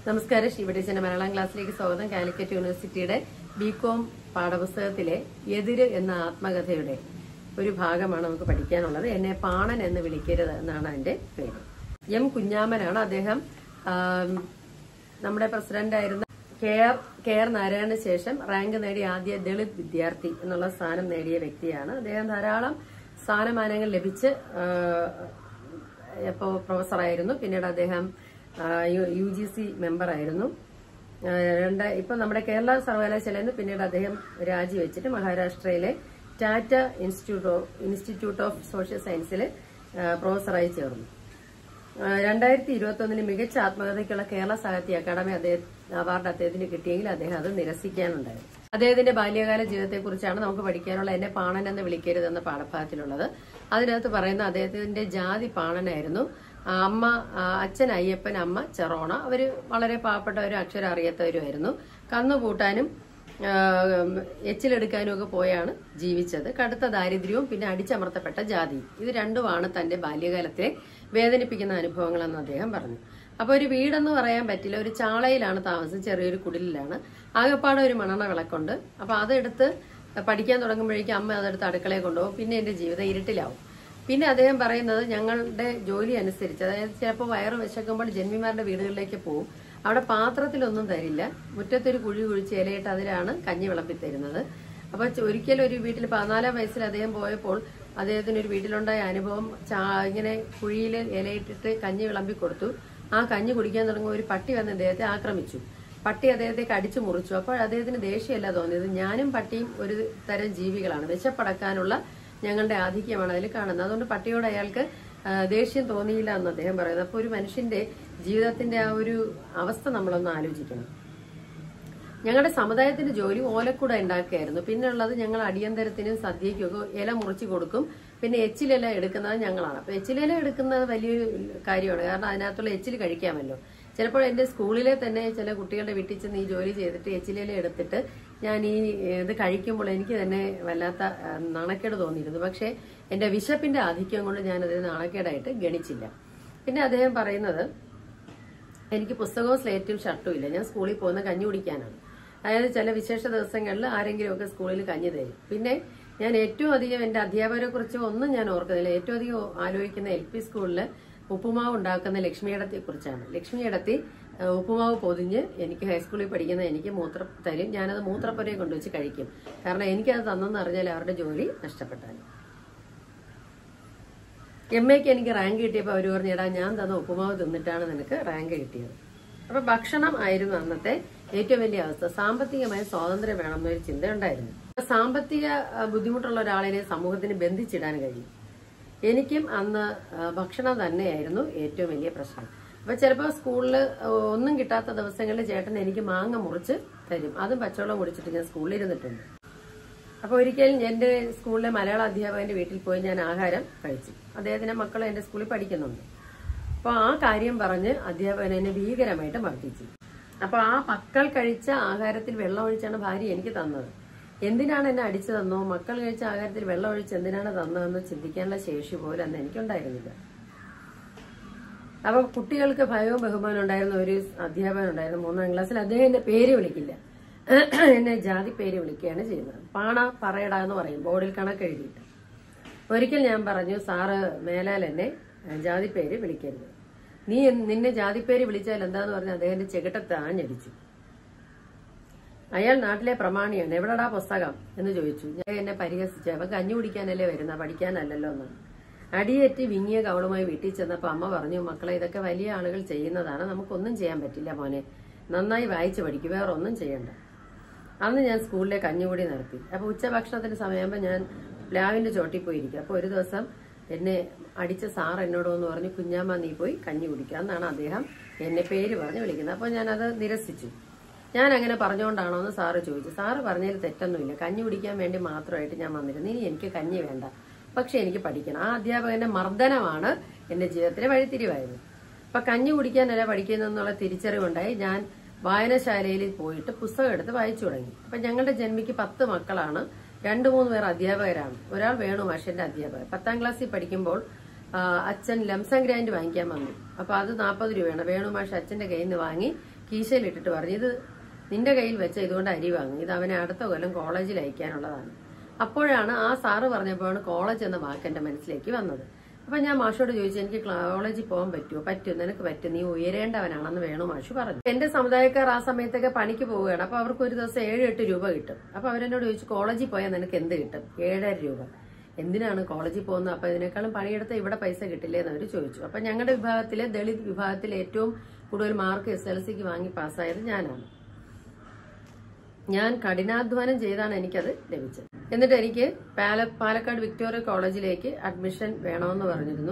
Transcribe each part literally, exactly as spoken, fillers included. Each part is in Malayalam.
നമസ്കാരം. ഷീബട്രിന്റെ മലയാളം ക്ലാസ്സിലേക്ക് സ്വാഗതം. കാലിക്കറ്റ് യൂണിവേഴ്സിറ്റിയുടെ ബികോം പാഠപുസ്തകത്തിലെ എതിര് എന്ന ആത്മകഥയുടെ ഒരു ഭാഗമാണ് നമുക്ക് പഠിക്കാനുള്ളത്. എന്നെ പാണൻ എന്ന് വിളിക്കരുത് എന്നാണ് അതിന്റെ പേര്. എം കുഞ്ഞാമനാണ് അദ്ദേഹം. നമ്മുടെ പ്രസിഡന്റായിരുന്ന കെ ആർ കെ ആർ നാരായണന് ശേഷം റാങ്ക് നേടിയ ആദ്യ ദളിത് വിദ്യാർത്ഥി എന്നുള്ള സ്ഥാനം നേടിയ വ്യക്തിയാണ്. അദ്ദേഹം ധാരാളം സ്ഥാനമാനങ്ങൾ ലഭിച്ച് ഇപ്പോൾ പ്രൊഫസറായിരുന്നു. പിന്നീട് അദ്ദേഹം യു ജി സി മെമ്പറായിരുന്നു. രണ്ട് ഇപ്പൊ നമ്മുടെ കേരള സർവകലാശാലയിൽ നിന്ന് പിന്നീട് അദ്ദേഹം രാജിവെച്ചിട്ട് മഹാരാഷ്ട്രയിലെ Tata institute of institute of social സയൻസിൽ പ്രൊഫസറായി ചേർന്നു. രണ്ടായിരത്തി ഇരുപത്തി ഒന്നിന് മികച്ച ആത്മകഥയ്ക്കുള്ള കേരള സാഹിത്യ അക്കാദമി അദ്ദേഹം അവാർഡ് അദ്ദേഹത്തിന് കിട്ടിയെങ്കിൽ അദ്ദേഹം അത് നിരസിക്കാനുണ്ടായിരുന്നു. അദ്ദേഹത്തിന്റെ ബാല്യകാല ജീവിതത്തെക്കുറിച്ചാണ് നമുക്ക് പഠിക്കാനുള്ള എന്നെ പാണൻ എന്ന് വിളിക്കരുത് എന്ന പാഠഭാഗത്തിലുള്ളത്. അതിനകത്ത് പറയുന്ന അദ്ദേഹത്തിന്റെ ജാതി പാണനായിരുന്നു. അമ്മ അച്ഛൻ അയ്യപ്പൻ, അമ്മ ചെറോണ. അവര് വളരെ പാവപ്പെട്ടവരും അക്ഷരം അറിയാത്തവരുമായിരുന്നു. കന്നുകൂട്ടാനും എച്ചിലെടുക്കാനും ഒക്കെ പോയാണ് ജീവിച്ചത്. കടുത്ത ദാരിദ്ര്യവും പിന്നെ അടിച്ചമർത്തപ്പെട്ട ജാതിയും ഇത് രണ്ടുമാണ് തന്റെ ബാല്യകാലത്തിലെ വേദനിപ്പിക്കുന്ന അനുഭവങ്ങളെന്ന് അദ്ദേഹം പറഞ്ഞു. അപ്പൊ ഒരു വീടെന്ന് പറയാൻ പറ്റില്ല, ഒരു ചാളയിലാണ് താമസം, ചെറിയൊരു കുടിലാണ്. ആകെപ്പാടെ ഒരു മണ്ണെണ്ണ വിളക്കുണ്ട്. അപ്പൊ അതെടുത്ത് പഠിക്കാൻ തുടങ്ങുമ്പോഴേക്കും അമ്മ അതെടുത്ത് അടുക്കളയെ കൊണ്ടുപോകും. പിന്നെ എന്റെ ജീവിതം ഇരുട്ടിലാവും. പിന്നെ അദ്ദേഹം പറയുന്നത് ഞങ്ങളുടെ ജോലി അനുസരിച്ച്, അതായത് ചിലപ്പോൾ വയറ് വിശക്കുമ്പോൾ ജന്മിമാരുടെ വീടുകളിലേക്ക് പോകും. അവിടെ പാത്രത്തിലൊന്നും തരില്ല, മുറ്റത്തൊരു കുഴി കുഴിച്ച് ഇലയിട്ട് അതിലാണ് കഞ്ഞി വിളമ്പി തരുന്നത്. അപ്പൊ ഒരിക്കലും ഒരു വീട്ടിൽ പതിനാലാം വയസ്സിൽ അദ്ദേഹം പോയപ്പോൾ അദ്ദേഹത്തിന് ഒരു വീട്ടിലുണ്ടായ അനുഭവം, ഇങ്ങനെ കുഴിയിൽ ഇലയിട്ടിട്ട് കഞ്ഞി വിളമ്പി കൊടുത്തു. ആ കഞ്ഞി കുടിക്കാൻ തുടങ്ങുമ്പോൾ ഒരു പട്ടി വന്ന് അദ്ദേഹത്തെ ആക്രമിച്ചു. പട്ടി അദ്ദേഹത്തെ കടിച്ചു മുറിച്ചു. അപ്പോൾ അദ്ദേഹത്തിന് ദേഷ്യമല്ല തോന്നിയത്, ഞാനും പട്ടിയും ഒരു തരം ജീവികളാണ്, വിശപ്പടക്കാനുള്ള ഞങ്ങളുടെ ആധിക്യമാണ് അതിൽ കാണുന്നത്. അതുകൊണ്ട് പട്ടിയോട് അയാൾക്ക് ദേഷ്യം തോന്നിയില്ല എന്ന് അദ്ദേഹം പറയുന്നത്. അപ്പൊ ഒരു മനുഷ്യന്റെ ജീവിതത്തിന്റെ ആ ഒരു അവസ്ഥ നമ്മളൊന്ന് ആലോചിക്കണം. ഞങ്ങളുടെ സമുദായത്തിന്റെ ജോലി ഓലക്കൂട ഉണ്ടാക്കുകയായിരുന്നു. പിന്നെ ഉള്ളത് ഞങ്ങൾ അടിയന്തരത്തിനും സദ്യയ്ക്കൊക്കെ ഇല മുറിച്ചു കൊടുക്കും. പിന്നെ എച്ചിലില എടുക്കുന്നത് ഞങ്ങളാണ്. അപ്പൊ എച്ചിലില എടുക്കുന്നത് വലിയൊരു കാര്യമാണ്, കാരണം അതിനകത്തുള്ള എച്ചിൽ കഴിക്കാമല്ലോ. ചിലപ്പോൾ എന്റെ സ്കൂളിലെ തന്നെ ചില കുട്ടികളുടെ വീട്ടിൽ ചെന്ന് ഈ ജോലി ചെയ്തിട്ട് എച്ചിലില എടുത്തിട്ട് ഞാൻ ഈ ഇത് കഴിക്കുമ്പോൾ എനിക്ക് തന്നെ വല്ലാത്ത നാണക്കേട് തോന്നിയിരുന്നു. പക്ഷെ എന്റെ വിശപ്പിന്റെ ആധിക്യം കൊണ്ട് ഞാൻ അതിന് നാണക്കേടായിട്ട് ഗണിച്ചില്ല. പിന്നെ അദ്ദേഹം പറയുന്നത്, എനിക്ക് പുസ്തകവും സ്ലേറ്റും ഷർട്ടും ഇല്ല, ഞാൻ സ്കൂളിൽ പോകുന്ന കഞ്ഞി കുടിക്കാനാണ്. അതായത് ചില വിശേഷ ദിവസങ്ങളിൽ ആരെങ്കിലുമൊക്കെ സ്കൂളിൽ കഞ്ഞി തരും. പിന്നെ ഞാൻ ഏറ്റവും അധികം എന്റെ അധ്യാപകരെ കുറിച്ച് ഒന്നും ഞാൻ ഓർക്കുന്നില്ല. ഏറ്റവും അധികം ആലോചിക്കുന്ന എൽ പി സ്കൂളില് ഉപ്പുമാവ് ഉണ്ടാക്കുന്ന ലക്ഷ്മിയിടത്തെ കുറിച്ചാണ്. ലക്ഷ്മിയിടത്തി ഉപ്പുമാവ് പൊതിഞ്ഞ് എനിക്ക് ഹൈസ്കൂളിൽ പഠിക്കുന്ന എനിക്ക് മൂത്ര തരും. ഞാനത് മൂത്രപ്പുരയെ കൊണ്ടുവച്ച് കഴിക്കും. കാരണം എനിക്കത് തന്നെന്ന് അറിഞ്ഞാൽ അവരുടെ ജോലി നഷ്ടപ്പെട്ടാലും. എം എക്ക് എനിക്ക് റാങ്ക് കിട്ടിയപ്പോൾ അവർ പറഞ്ഞിടാ ഞാൻ തന്ന ഉപ്പുമാവ് തിന്നിട്ടാണ് നിനക്ക് റാങ്ക് കിട്ടിയത്. അപ്പൊ ഭക്ഷണം ആയിരുന്നു അന്നത്തെ ഏറ്റവും വലിയ അവസ്ഥ. സാമ്പത്തികമായ സ്വാതന്ത്ര്യം വേണമെന്നൊരു ചിന്തയുണ്ടായിരുന്നു. സാമ്പത്തിക ബുദ്ധിമുട്ടുള്ള ഒരാളിനെ സമൂഹത്തിന് ബന്ധിച്ചിടാൻ കഴിയും. എനിക്കും അന്ന് ഭക്ഷണം തന്നെയായിരുന്നു ഏറ്റവും വലിയ പ്രശ്നം. അപ്പൊ ചിലപ്പോൾ സ്കൂളിൽ ഒന്നും കിട്ടാത്ത ദിവസങ്ങളിൽ ചേട്ടൻ എനിക്ക് മാങ്ങ മുറിച്ച് തരും. അതും പച്ചവെള്ളം കുടിച്ചിട്ട് ഞാൻ സ്കൂളിൽ ഇരുന്നിട്ടുണ്ട്. അപ്പൊ ഒരിക്കലും എന്റെ സ്കൂളിലെ മലയാള അധ്യാപകന്റെ വീട്ടിൽ പോയി ഞാൻ ആഹാരം കഴിച്ചു. അദ്ദേഹത്തിന്റെ മക്കൾ എന്റെ സ്കൂളിൽ പഠിക്കുന്നുണ്ട്. അപ്പൊ ആ കാര്യം പറഞ്ഞ് അധ്യാപകൻ എന്നെ ഭീകരമായിട്ട് മർദ്ദിച്ചു. അപ്പൊ ആ മക്കൾ കഴിച്ച ആഹാരത്തിൽ വെള്ളം ഒഴിച്ചാണ് ഭാര്യ എനിക്ക് തന്നത്. എന്തിനാണ് എന്നെ അടിച്ചു തന്നോ, മക്കൾ കഴിച്ച ആഹാരത്തിൽ വെള്ളം ഒഴിച്ച് എന്തിനാണ് തന്നതെന്ന് ചിന്തിക്കാനുള്ള ശേഷി പോലും അന്ന് എനിക്കുണ്ടായിരുന്നില്ല. അപ്പൊ കുട്ടികൾക്ക് ഭയവും ബഹുമാനം ഉണ്ടായിരുന്ന ഒരു അധ്യാപകൻ ഉണ്ടായിരുന്നു മൂന്നാം ക്ലാസ്സിൽ. അദ്ദേഹം എന്റെ പേര് വിളിക്കില്ല, എന്നെ ജാതി പേര് വിളിക്കുകയാണ് ചെയ്യുന്നത്. പാണ പറയട എന്ന് പറയും ബോർഡിൽ കണക്ക് എഴുതിയിട്ട്. ഒരിക്കൽ ഞാൻ പറഞ്ഞു, സാറ് മേലാൽ എന്നെ ജാതി പേര് വിളിക്കരുത്, നീ നിന്നെ ജാതി പേര് വിളിച്ചാൽ എന്താന്ന് പറഞ്ഞ് അദ്ദേഹത്തിന്റെ ചെകിട്ടത്ത് ആഞ്ഞടിച്ചു. അയാൾ നാട്ടിലെ പ്രമാണിയാണ്, എവിടെടാ പുസ്തകം എന്ന് ചോദിച്ചു. ഞാൻ എന്നെ പരിഹസിച്ചു, അവൻ കഞ്ഞി കുടിക്കാനല്ലേ വരുന്ന, പഠിക്കാനല്ലല്ലോ എന്നാണ്. അടിയേറ്റ് വിങ്ങിയ കവളുമായി വീട്ടിൽ ചെന്നപ്പോ അമ്മ പറഞ്ഞു, മക്കളെ ഇതൊക്കെ വലിയ ആളുകൾ ചെയ്യുന്നതാണ്, നമുക്കൊന്നും ചെയ്യാൻ പറ്റില്ല മോനെ, നന്നായി വായിച്ചു പഠിക്കും, വേറെ ഒന്നും ചെയ്യണ്ട. അന്ന് ഞാൻ സ്കൂളിലെ കഞ്ഞുകൂടി നടത്തി. അപ്പൊ ഉച്ചഭക്ഷണത്തിന് സമയമാകുമ്പോൾ ഞാൻ പ്ലാവിന്റെ ചോട്ടിൽ പോയിരിക്കും. അപ്പൊ ഒരു ദിവസം എന്നെ അടിച്ച സാർ എന്നോട് എന്ന് പറഞ്ഞു, കുഞ്ഞാമ്മ നീ പോയി കഞ്ഞി കുടിക്കുക. അന്നാണ് അദ്ദേഹം എന്നെ പേര് പറഞ്ഞ് വിളിക്കുന്നത്. അപ്പൊ ഞാനത് നിരസിച്ചു. ഞാൻ അങ്ങനെ പറഞ്ഞുകൊണ്ടാണോ എന്ന് സാറ് ചോദിച്ചു. സാറ് പറഞ്ഞതിൽ തെറ്റൊന്നുമില്ല, കഞ്ഞി കുടിക്കാൻ വേണ്ടി മാത്രമായിട്ട് ഞാൻ വന്നിരുന്നു, ഇനി എനിക്ക് കഞ്ഞി വേണ്ട, പക്ഷെ എനിക്ക് പഠിക്കണം. ആ അധ്യാപകന്റെ മർദ്ദനമാണ് എന്റെ ജീവിതത്തിലെ വഴിത്തിരിവായത്. അപ്പൊ കഞ്ഞി കുടിക്കാനല്ല പഠിക്കുന്നതെന്നുള്ള തിരിച്ചറിവുണ്ടായി. ഞാൻ വായനശാലയിൽ പോയിട്ട് പുസ്തകം എടുത്ത് വായിച്ചു തുടങ്ങി. അപ്പൊ ഞങ്ങളുടെ ജന്മിക്ക് പത്ത് മക്കളാണ്, രണ്ടു മൂന്ന് പേർ അധ്യാപകരാണ്. ഒരാൾ വേണു മാഷിന്റെ അധ്യാപകർ. പത്താം ക്ലാസ്സിൽ പഠിക്കുമ്പോൾ അച്ഛൻ ലംസം ഗ്രാൻഡ് വാങ്ങിക്കാൻ വന്നു. അപ്പൊ അത് നാൽപ്പത് രൂപയാണ്. വേണു മാഷ് അച്ഛന്റെ കയ്യിൽ നിന്ന് വാങ്ങി കീശയിലിട്ടിട്ട് പറഞ്ഞു, ഇത് നിന്റെ കയ്യിൽ വെച്ച ഇതുകൊണ്ട് അരി വാങ്ങും, ഇത് അവനെ അടുത്ത കൊല്ലം കോളേജിൽ അയക്കാനുള്ളതാണ്. അപ്പോഴാണ് ആ സാറ് പറഞ്ഞപ്പോഴാണ് കോളേജ് എന്ന വാക്ക് എന്റെ മനസ്സിലേക്ക് വന്നത്. അപ്പൊ ഞാൻ മാഷോട് ചോദിച്ചു, എനിക്ക് കോളേജിൽ പോകാൻ പറ്റുമോ? പറ്റും, നിനക്ക് പറ്റും, നീ ഉയരേണ്ടവനാണെന്ന് വേണു മാഷു പറഞ്ഞു. എന്റെ സമുദായക്കാർ ആ സമയത്തൊക്കെ പണിക്ക് പോവുകയാണ്. അപ്പൊ അവർക്ക് ഒരു ദിവസം ഏഴ് എട്ട് രൂപ കിട്ടും. അപ്പൊ അവരെന്നോട് ചോദിച്ചു, കോളേജിൽ പോയാൽ നിനക്ക് എന്ത് കിട്ടും? ഏഴര രൂപ. എന്തിനാണ് കോളേജിൽ പോകുന്നത്? അപ്പൊ ഇതിനേക്കാളും പണിയെടുത്ത് ഇവിടെ പൈസ കിട്ടില്ലേ എന്ന് അവർ ചോദിച്ചു. അപ്പൊ ഞങ്ങളുടെ വിഭാഗത്തിലെ ദളിത് വിഭാഗത്തിൽ ഏറ്റവും കൂടുതൽ മാർക്ക് എസ് എൽ സിക്ക് വാങ്ങി പാസ്സായത് ഞാനാണ്. ഞാൻ കഠിനാധ്വാനം ചെയ്താണ് എനിക്കത് ലഭിച്ചത്. എന്നിട്ട് എനിക്ക് പാല പാലക്കാട് വിക്ടോറിയ കോളേജിലേക്ക് അഡ്മിഷൻ വേണമെന്ന് പറഞ്ഞിരുന്നു.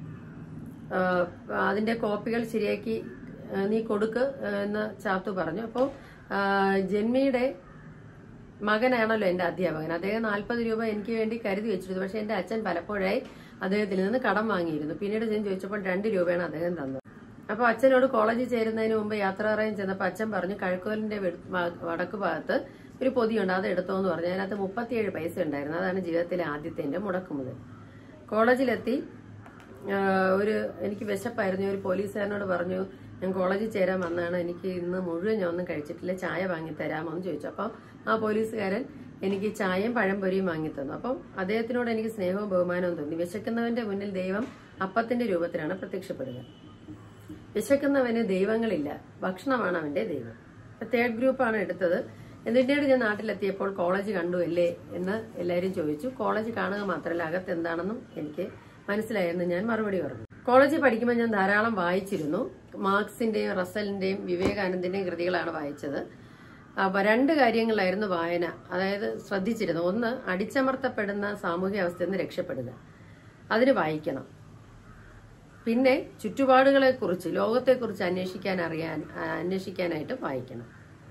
അതിന്റെ കോപ്പികൾ ശരിയാക്കി നീ കൊടുക്ക് എന്ന് ചാത്തു പറഞ്ഞു. അപ്പോൾ ജന്മിയുടെ മകനാണല്ലോ എന്റെ അധ്യാപകൻ. അദ്ദേഹം നാൽപ്പത് രൂപ എനിക്ക് വേണ്ടി കരുതി വെച്ചിരുന്നു. പക്ഷെ എന്റെ അച്ഛൻ പലപ്പോഴായി അദ്ദേഹത്തിൽ നിന്ന് കടം വാങ്ങിയിരുന്നു. പിന്നീട് ഞാൻ ചോദിച്ചപ്പോൾ രണ്ട് രൂപയാണ് അദ്ദേഹം തന്നത്. അപ്പൊ അച്ഛനോട് കോളേജിൽ ചേരുന്നതിന് മുമ്പ് യാത്ര പറയാൻ ചെന്നപ്പോൾ അച്ഛൻ പറഞ്ഞു, കഴക്കോലിന്റെ വടക്ക് ഭാഗത്ത് ഒരു പൊതിയുണ്ട്, അത് എടുത്തോന്ന് പറഞ്ഞു. അതിനകത്ത് മുപ്പത്തിയേഴ് പൈസ ഉണ്ടായിരുന്നു. അതാണ് ജീവിതത്തിലെ ആദ്യത്തെ എന്റെ മുടക്ക് മുതൽ. കോളേജിലെത്തി ഒരു എനിക്ക് വിശപ്പായിരുന്നു. ഒരു പോലീസുകാരനോട് പറഞ്ഞു, ഞാൻ കോളേജിൽ ചേരാൻ വന്നതാണ്, എനിക്ക് ഇന്ന് മുഴുവൻ ഞാൻ ഒന്നും കഴിച്ചിട്ടില്ല, ചായ വാങ്ങി തരാമോ എന്ന് ചോദിച്ചു. അപ്പം ആ പോലീസുകാരൻ എനിക്ക് ചായയും പഴംപൊരിയും വാങ്ങി തന്നു. അപ്പം അദ്ദേഹത്തിനോട് എനിക്ക് സ്നേഹവും ബഹുമാനവും തോന്നി. വിശക്കുന്നവന്റെ മുന്നിൽ ദൈവം അപ്പത്തിന്റെ രൂപത്തിലാണ് പ്രത്യക്ഷപ്പെടുക. വിശക്കുന്നവന് ദൈവങ്ങളില്ല, ഭക്ഷണമാണ് അവന്റെ ദൈവം. തേർഡ് ഗ്രൂപ്പാണ് എടുത്തത്. എന്നിട്ട് ഞാൻ നാട്ടിലെത്തിയപ്പോൾ കോളേജ് കണ്ടു അല്ലേ എന്ന് എല്ലാവരും ചോദിച്ചു. കോളേജ് കാണുക മാത്രമല്ല, അകത്ത് എന്താണെന്നും എനിക്ക് മനസ്സിലായെന്ന് ഞാൻ മറുപടി പറഞ്ഞു. കോളേജിൽ പഠിക്കുമ്പോൾ ഞാൻ ധാരാളം വായിച്ചിരുന്നു. മാർക്സിന്റെയും റസലിന്റെയും വിവേകാനന്ദന്റെയും കൃതികളാണ് വായിച്ചത്. അപ്പൊ രണ്ട് കാര്യങ്ങളിലായിരുന്നു വായന, അതായത് ശ്രദ്ധിച്ചിരുന്നു. ഒന്ന്, അടിച്ചമർത്തപ്പെടുന്ന സാമൂഹ്യ അവസ്ഥയിൽ നിന്ന് രക്ഷപ്പെടുക, അതിന് വായിക്കണം. പിന്നെ ചുറ്റുപാടുകളെ കുറിച്ച്, ലോകത്തെക്കുറിച്ച് അന്വേഷിക്കാൻ അറിയാൻ അന്വേഷിക്കാനായിട്ട് വായിക്കണം.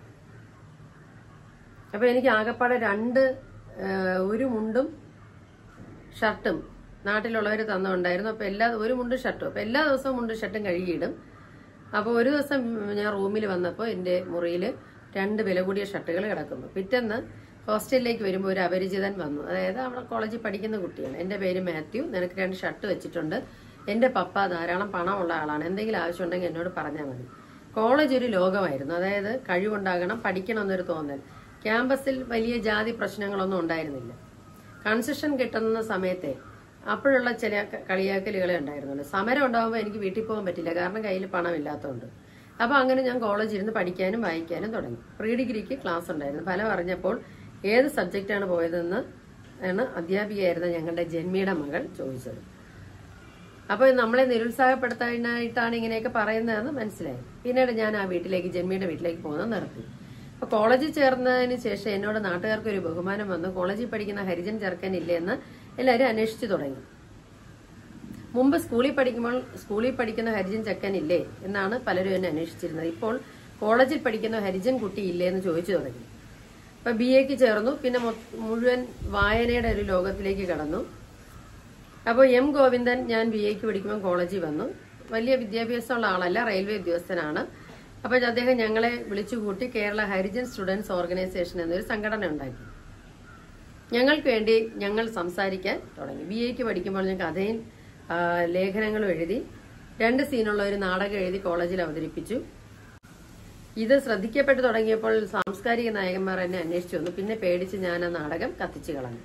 അപ്പൊ എനിക്ക് ആകപ്പാടെ രണ്ട് ഒരു മുണ്ടും ഷർട്ടും നാട്ടിലുള്ളവർ തന്നുണ്ടായിരുന്നു. അപ്പൊ എല്ലാ ഒരു മുണ്ടും ഷർട്ടും അപ്പൊ എല്ലാ ദിവസവും മുണ്ടും ഷർട്ടും കഴുകിയിടും. അപ്പൊ ഒരു ദിവസം ഞാൻ റൂമിൽ വന്നപ്പോൾ എന്റെ മുറിയിൽ രണ്ട് വില കൂടിയ ഷർട്ടുകൾ കിടക്കുന്നു. പിറ്റേന്ന് ഹോസ്റ്റലിലേക്ക് വരുമ്പോൾ ഒരു അപരിചിതൻ വന്നു. അതായത് അവിടെ കോളേജിൽ പഠിക്കുന്ന കുട്ടിയാണ്. എന്റെ പേര് മാത്യു, നിനക്ക് രണ്ട് ഷർട്ട് വെച്ചിട്ടുണ്ട്, എന്റെ പപ്പ ധാരാളം പണമുള്ള ആളാണ്, എന്തെങ്കിലും ആവശ്യമുണ്ടെങ്കിൽ എന്നോട് പറഞ്ഞാൽ മതി. കോളേജ് ഒരു ലോകമായിരുന്നു. അതായത് കഴിവുണ്ടാകണം, പഠിക്കണം എന്നൊരു തോന്നൽ. ക്യാമ്പസിൽ വലിയ ജാതി പ്രശ്നങ്ങളൊന്നും ഉണ്ടായിരുന്നില്ല. കൺസെഷൻ കിട്ടുന്ന സമയത്തെ അപ്പോഴുള്ള ചില കളിയാക്കലുകളെ ഉണ്ടായിരുന്നുള്ളൂ. സമരം ഉണ്ടാകുമ്പോൾ എനിക്ക് വീട്ടിൽ പോകാൻ പറ്റില്ല, കാരണം കയ്യിൽ പണമില്ലാത്തതുകൊണ്ട്. അപ്പൊ അങ്ങനെ ഞാൻ കോളേജിൽ ഇരുന്ന് പഠിക്കാനും വായിക്കാനും തുടങ്ങി. പ്രീ ഡിഗ്രിക്ക് ക്ലാസ് ഉണ്ടായിരുന്നു. ഫലം അറിഞ്ഞപ്പോൾ ഏത് സബ്ജക്റ്റാണ് പോയതെന്ന് ആണ് അധ്യാപികയായിരുന്ന ഞങ്ങളുടെ ജന്മിയുടെ മകൾ ചോദിച്ചത്. അപ്പൊ നമ്മളെ നിരുത്സാഹപ്പെടുത്താനായിട്ടാണ് ഇങ്ങനെയൊക്കെ പറയുന്നതെന്ന് മനസ്സിലായി. പിന്നീട് ഞാൻ ആ വീട്ടിലേക്ക്, ജന്മിയുടെ വീട്ടിലേക്ക് പോകുന്നത് നിർത്തി. അപ്പൊ കോളേജിൽ ചേർന്നതിന് ശേഷം എന്നോട് നാട്ടുകാർക്ക് ഒരു ബഹുമാനം വന്നു. കോളേജിൽ പഠിക്കുന്ന ഹരിജൻ ചെറുക്കനില്ലേ എന്ന് എല്ലാവരും അന്വേഷിച്ചു തുടങ്ങി. മുമ്പ് സ്കൂളിൽ പഠിക്കുമ്പോൾ സ്കൂളിൽ പഠിക്കുന്ന ഹരിജൻ ചെക്കനില്ലേ എന്നാണ് പലരും എന്നെ അന്വേഷിച്ചിരുന്നത്. ഇപ്പോൾ കോളേജിൽ പഠിക്കുന്ന ഹരിജൻ കുട്ടി ഇല്ലേ എന്ന് ചോദിച്ചു തുടങ്ങി. അപ്പൊ ബി എക്ക് ചേർന്നു. പിന്നെ മുഴുവൻ വായനയുടെ ഒരു ലോകത്തിലേക്ക് കടന്നു. അപ്പോൾ എം ഗോവിന്ദൻ ഞാൻ ബി എക്ക് പഠിക്കുമ്പോൾ കോളേജിൽ വന്നു. വലിയ വിദ്യാഭ്യാസമുള്ള ആളല്ല, റെയിൽവേ ഉദ്യോഗസ്ഥനാണ്. അപ്പൊ അദ്ദേഹം ഞങ്ങളെ വിളിച്ചുകൂട്ടി കേരള ഹരിജൻ സ്റ്റുഡൻസ് ഓർഗനൈസേഷൻ എന്നൊരു സംഘടന ഉണ്ടാക്കി. ഞങ്ങൾക്ക് വേണ്ടി ഞങ്ങൾ സംസാരിക്കാൻ തുടങ്ങി. ബി എക്ക് പഠിക്കുമ്പോൾ ഞാൻ കഥയും ലേഖനങ്ങളും എഴുതി. രണ്ട് സീനുള്ള ഒരു നാടകം എഴുതി കോളേജിൽ അവതരിപ്പിച്ചു. ഇത് ശ്രദ്ധിക്കപ്പെട്ടു തുടങ്ങിയപ്പോൾ സാംസ്കാരിക നായകന്മാർ എന്നെ അന്വേഷിച്ചു വന്നു. പിന്നെ പേടിച്ച് ഞാൻ ആ നാടകം കത്തിച്ചു കളഞ്ഞു.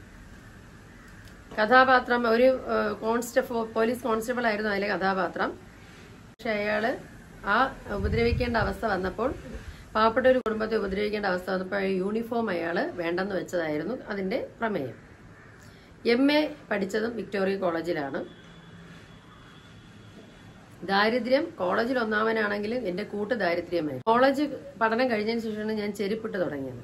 കഥാപാത്രം ഒരു കോൺസ്റ്റബിൾ, പോലീസ് കോൺസ്റ്റബിൾ ആയിരുന്നു അതിലെ കഥാപാത്രം. പക്ഷെ അയാള് ആ ഉപദ്രവിക്കേണ്ട അവസ്ഥ വന്നപ്പോൾ, പാവപ്പെട്ട ഒരു കുടുംബത്തെ ഉപദ്രവിക്കേണ്ട അവസ്ഥ വന്നപ്പോൾ യൂണിഫോം അയാള് വേണ്ടെന്ന് വെച്ചതായിരുന്നു അതിന്റെ പ്രമേയം. എം എ പഠിച്ചതും വിക്ടോറിയ കോളേജിലാണ്. ദാരിദ്ര്യം കോളേജിൽ ഒന്നാമനാണെങ്കിലും എന്റെ കൂട്ട് ദാരിദ്ര്യമായി. കോളേജ് പഠനം കഴിഞ്ഞതിന് ശേഷമാണ് ഞാൻ ചെരുപ്പിട്ട് തുടങ്ങിയത്.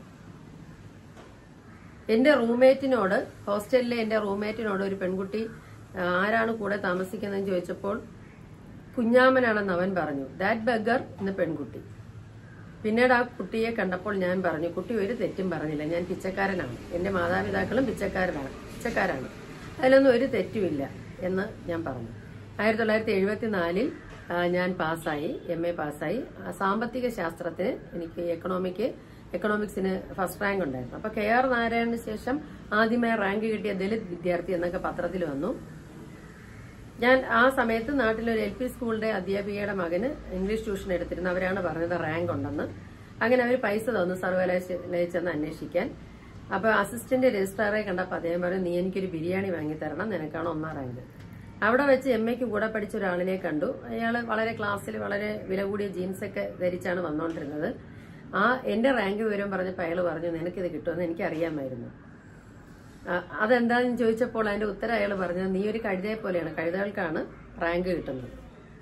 എന്റെ റൂംമേറ്റിനോട്, ഹോസ്റ്റലിലെ എന്റെ റൂംമേറ്റിനോട് ഒരു പെൺകുട്ടി ആരാണ് കൂടെ താമസിക്കുന്നതെന്ന് ചോദിച്ചപ്പോൾ കുഞ്ഞാമനാണെന്ന് അവൻ പറഞ്ഞു. ദാറ്റ് ബഗർ എന്ന പെൺകുട്ടി. പിന്നീട് ആ കുട്ടിയെ കണ്ടപ്പോൾ ഞാൻ പറഞ്ഞു, കുട്ടി ഒരു തെറ്റും പറഞ്ഞില്ല, ഞാൻ പിച്ചക്കാരനാണ്, എന്റെ മാതാപിതാക്കളും പിച്ചക്കാരനാണ് പിച്ചക്കാരാണ് അതിലൊന്നും ഒരു തെറ്റുമില്ല എന്ന് ഞാൻ പറഞ്ഞു. ആയിരത്തി തൊള്ളായിരത്തി എഴുപത്തിനാലിൽ ഞാൻ പാസ്സായി, എം എ പാസ്സായി. സാമ്പത്തിക ശാസ്ത്രത്തിന് എനിക്ക് എക്കണോമിക്ക് എക്കണോമിക്സിന് ഫസ്റ്റ് റാങ്ക് ഉണ്ടായിരുന്നു. അപ്പൊ കെ ആർ നാരായണന് ശേഷം ആദ്യമായി റാങ്ക് കിട്ടിയ ദലിത് വിദ്യാർത്ഥി എന്നൊക്കെ പത്രത്തിൽ വന്നു. ഞാൻ ആ സമയത്ത് നാട്ടിലൊരു എൽ പി സ്കൂളിന്റെ അധ്യാപികയുടെ മകന് ഇംഗ്ലീഷ് ട്യൂഷൻ എടുത്തിരുന്നു. അവരാണ് പറഞ്ഞത് റാങ്ക് ഉണ്ടെന്ന്. അങ്ങനെ അവർ പൈസ തന്നു സർവകലാശാലയിൽ ചെന്ന് അന്വേഷിക്കാൻ. അപ്പൊ അസിസ്റ്റന്റ് രജിസ്ട്രാറെ കണ്ടപ്പോൾ അദ്ദേഹം പറഞ്ഞു, നീ എനിക്കൊരു ബിരിയാണി വാങ്ങിത്തരണം, നിനക്കാണ് ഒന്നാം റാങ്ക്. അവിടെ വെച്ച് എം എക്ക് കൂടെ പഠിച്ച ഒരാളിനെ കണ്ടു. അയാൾ വളരെ ക്ലാസ്സിൽ വളരെ വില കൂടിയ ജീൻസൊക്കെ ധരിച്ചാണ് വന്നുകൊണ്ടിരുന്നത്. ആ എന്റെ റാങ്ക് വിവരം പറഞ്ഞപ്പോൾ അയാൾ പറഞ്ഞു, നിനക്കിത് കിട്ടുമെന്ന് എനിക്കറിയാമായിരുന്നു. അതെന്താണെന്ന് ചോദിച്ചപ്പോൾ അതിന്റെ ഉത്തരം അയാൾ പറഞ്ഞത്, നീ ഒരു കഴുതയെ പോലെയാണ്, കഴുതകൾക്കാണ് റാങ്ക് കിട്ടുന്നത്.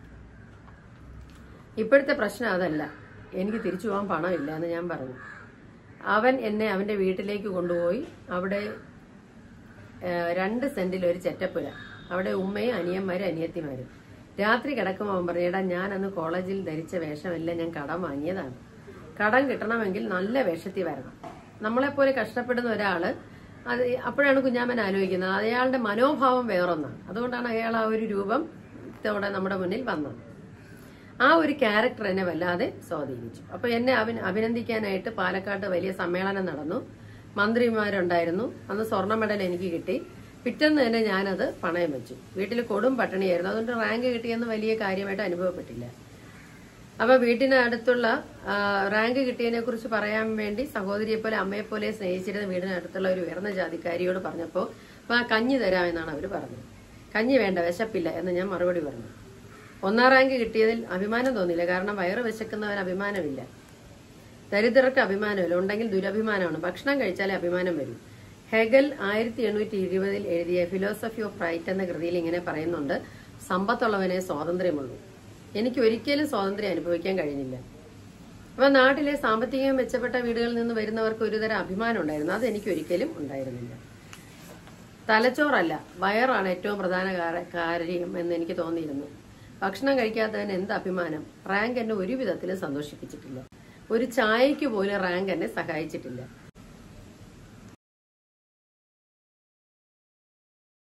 ഇപ്പോഴത്തെ പ്രശ്നം അതല്ല, എനിക്ക് തിരിച്ചു പോകാൻ പണമില്ല എന്ന് ഞാൻ പറഞ്ഞു. അവൻ എന്നെ അവന്റെ വീട്ടിലേക്ക് കൊണ്ടുപോയി. അവിടെ രണ്ട് സെന്റിൽ ഒരു ചെറ്റപ്പുര, അവിടെ ഉമ്മയും അനിയന്മാരും അനിയത്തിമാരും. രാത്രി കിടക്കുമ്പോൾ അവൻ പറഞ്ഞേടാ, ഞാൻ അന്ന് കോളേജിൽ ധരിച്ച വേഷമല്ല, ഞാൻ കടം വാങ്ങിയതാണ്. കടം കിട്ടണമെങ്കിൽ നല്ല വേഷത്തിൽ വരണം. നമ്മളെപ്പോലെ കഷ്ടപ്പെടുന്ന ഒരാള് അത് അപ്പോഴാണ് കുഞ്ഞാമ്മൻ ആലോചിക്കുന്നത്, അയാളുടെ മനോഭാവം വേറൊന്നാണ്. അതുകൊണ്ടാണ് അയാൾ ആ ഒരു രൂപം ത്തോടെ നമ്മുടെ മുന്നിൽ വന്നത്. ആ ഒരു ക്യാരക്ടർ എന്നെ വല്ലാതെ സ്വാധീനിച്ചു. അപ്പൊ എന്നെ അഭിനന്ദിക്കാനായിട്ട് പാലക്കാട്ട് വലിയ സമ്മേളനം നടന്നു. മന്ത്രിമാരുണ്ടായിരുന്നു. അന്ന് സ്വർണ്ണ മെഡൽ എനിക്ക് കിട്ടി. പിറ്റേന്ന് തന്നെ ഞാനത് പണയം വെച്ചു. വീട്ടിൽ കൊടും പട്ടിണിയായിരുന്നു. അതുകൊണ്ട് റാങ്ക് കിട്ടിയെന്ന് വലിയ കാര്യമായിട്ട് അനുഭവപ്പെട്ടില്ല. അപ്പൊ വീട്ടിനടുത്തുള്ള റാങ്ക് കിട്ടിയതിനെ കുറിച്ച് പറയാൻ വേണ്ടി സഹോദരിയെ പോലെ അമ്മയെ പോലെ സ്നേഹിച്ചിരുന്ന വീടിനടുത്തുള്ള ഒരു ഉയർന്ന ജാതിക്കാരിയോട് പറഞ്ഞപ്പോ അപ്പൊ ആ കഞ്ഞി തരാമെന്നാണ് അവര് പറഞ്ഞത്. കഞ്ഞി വേണ്ട, വിശപ്പില്ല എന്ന് ഞാൻ മറുപടി പറഞ്ഞു. ഒന്നാം റാങ്ക് കിട്ടിയതിൽ അഭിമാനം തോന്നിയില്ല. കാരണം വയറ് വിശക്കുന്നവന് അഭിമാനമില്ല, ദരിദ്രർക്ക് അഭിമാനമില്ല, ഉണ്ടെങ്കിൽ ദുരഭിമാനമാണ്. ഭക്ഷണം കഴിച്ചാലേ അഭിമാനം വരും. ഹെഗൽ ആയിരത്തി എണ്ണൂറ്റി ഇരുപതിൽ എഴുതിയ ഫിലോസഫി ഓഫ് റൈറ്റ് എന്ന കൃതിയിൽ ഇങ്ങനെ പറയുന്നുണ്ട്, സമ്പത്തുള്ളവനെ സ്വാതന്ത്ര്യമുള്ളൂ. എനിക്ക് ഒരിക്കലും സ്വാതന്ത്ര്യം അനുഭവിക്കാൻ കഴിഞ്ഞില്ല. അപ്പൊ നാട്ടിലെ സാമ്പത്തികം മെച്ചപ്പെട്ട വീടുകളിൽ നിന്ന് വരുന്നവർക്ക് ഒരുതരം അഭിമാനം ഉണ്ടായിരുന്നു. അത് എനിക്ക് ഒരിക്കലും ഉണ്ടായിരുന്നില്ല. തലച്ചോറല്ല, വയറാണ് ഏറ്റവും പ്രധാന കാര്യം എന്ന് എനിക്ക് തോന്നിയിരുന്നു. ഭക്ഷണം കഴിക്കാത്തവന് എന്ത് അഭിമാനം. റാങ്ക് എന്നെ ഒരു വിധത്തിലും സന്തോഷിപ്പിച്ചിട്ടില്ല. ഒരു ചായയ്ക്ക് പോലും റാങ്ക് എന്നെ സഹായിച്ചിട്ടില്ല.